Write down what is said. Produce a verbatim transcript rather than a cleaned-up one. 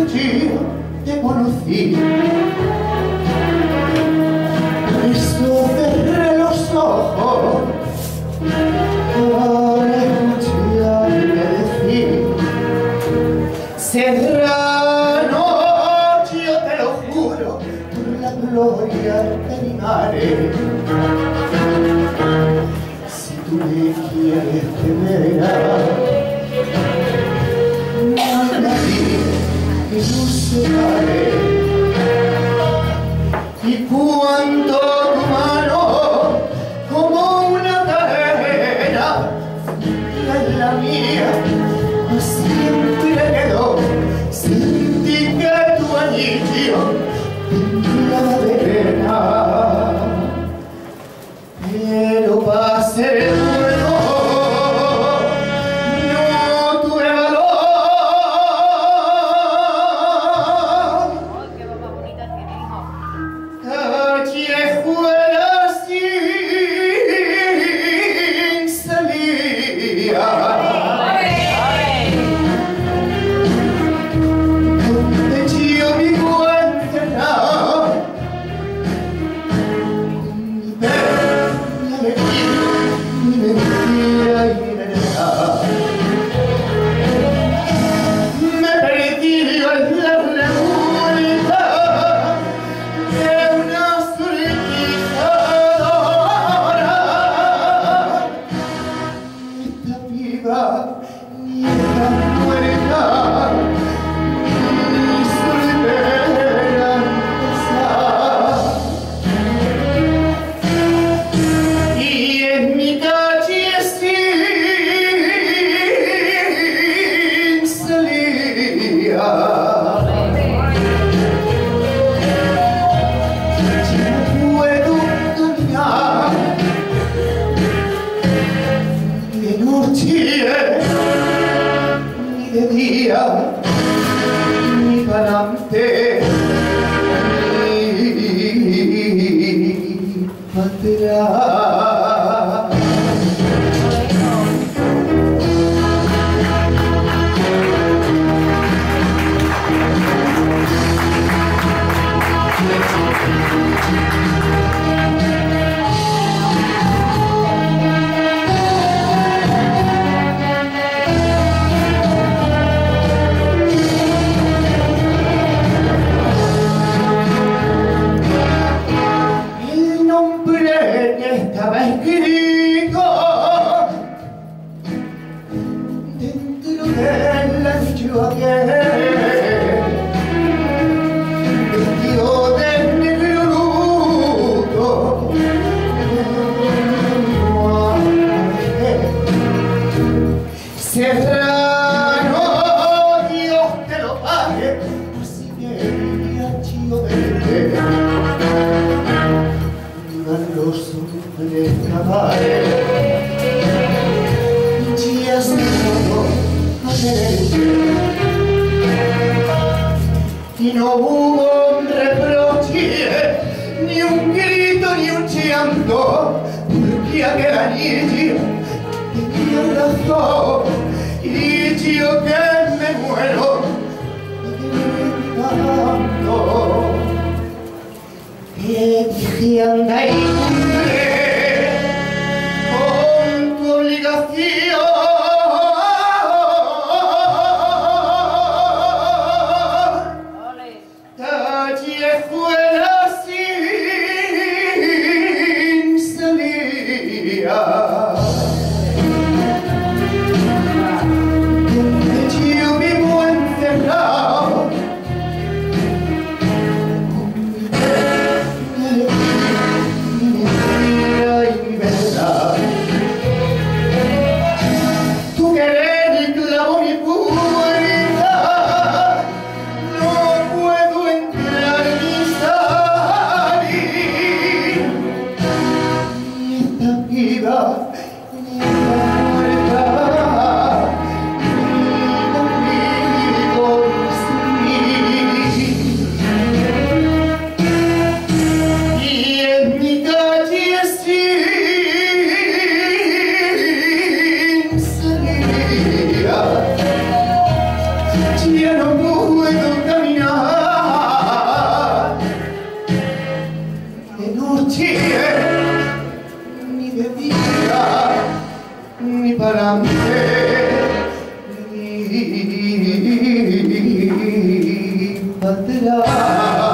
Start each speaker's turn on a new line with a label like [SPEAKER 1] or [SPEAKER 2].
[SPEAKER 1] día te conocí. Por eso cerré los ojos para escucharte decir: Serrano, yo te lo juro por la gloria de mi madre. Si tú me quieres tener, que nos separe, y cuando tu mano como una cadena en la mía siempre quedó, sentí que tu anillo temblaba de pena, pero va a ser bueno. Ni para adelante ni para atrás. Estaba escrito dentro del anillo aquel, vestido de negro luto, Serrano, Dios te lo pague, así que diría chido verte. Los hombres cabales ya se todo a quererte, y no hubo un reproche, ni un grito, ni un llanto, porque aquel anillo tenía razón, y yo que me muero de tanto. Que dije anda y cumple con tu obligación, calle fuera sin salida, donde yo vivo encerrado. atrás.